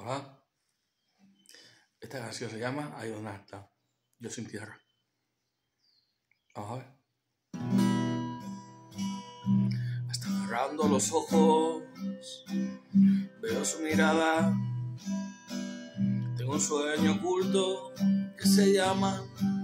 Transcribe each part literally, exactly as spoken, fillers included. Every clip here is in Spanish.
Ajá. Esta canción se llama I Don't Have Time, Yo Sin Tierra. Vamos a ver. Hasta cerrando los ojos veo su mirada. Tengo un sueño oculto que se llama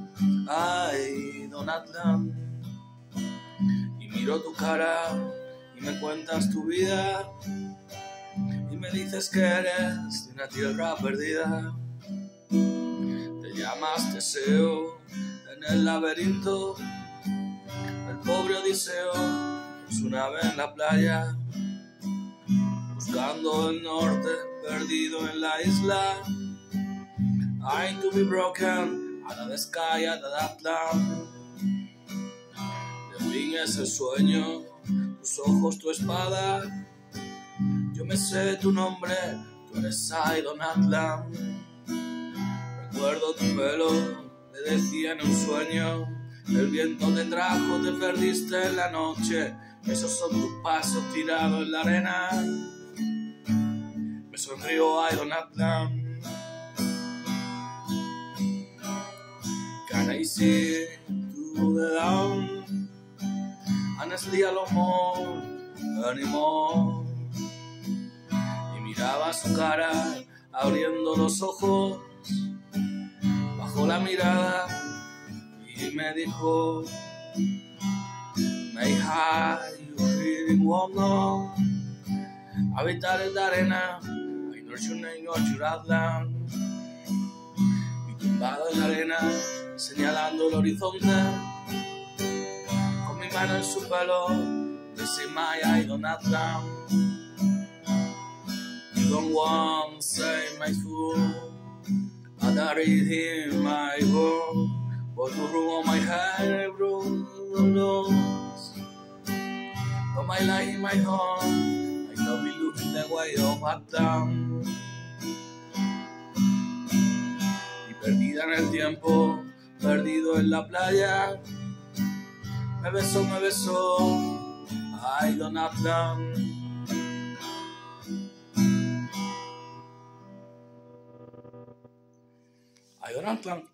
I Don't Have Time. Y miro tu cara y me cuentas tu vida y me dices que eres de una tierra perdida. Te llamas Teseo en el laberinto, el pobre Odiseo con su nave en la playa, buscando el norte perdido en la isla. I'm to be broken out of the sky, out of that land. The wing es el sueño, tus ojos tu espada. Yo me sé tu nombre, tú eres I Don't Have Time. Recuerdo tu pelo, te decía en un sueño. El viento te trajo, te perdiste en la noche. Esos son tus pasos tirados en la arena. Me sonrío, I don't have time. Can I see to the dawn? Honestly, a lo more, anymore. Y miraba su cara, abriendo los ojos. Bajó la mirada y me dijo, May I, you really want no. Habitar en la arena, I know your name or your outland. Y tumbado en la arena, señalando el horizonte, con mi mano en su pelo, dice my I don't have time. You don't want to say my fool. I buried him my home, but the room on my head broke lost. But my life, my home, I know be looking the way of a town. Y perdida en el tiempo, perdido en la playa, me besó, me besó, I don't have time. I don't have time.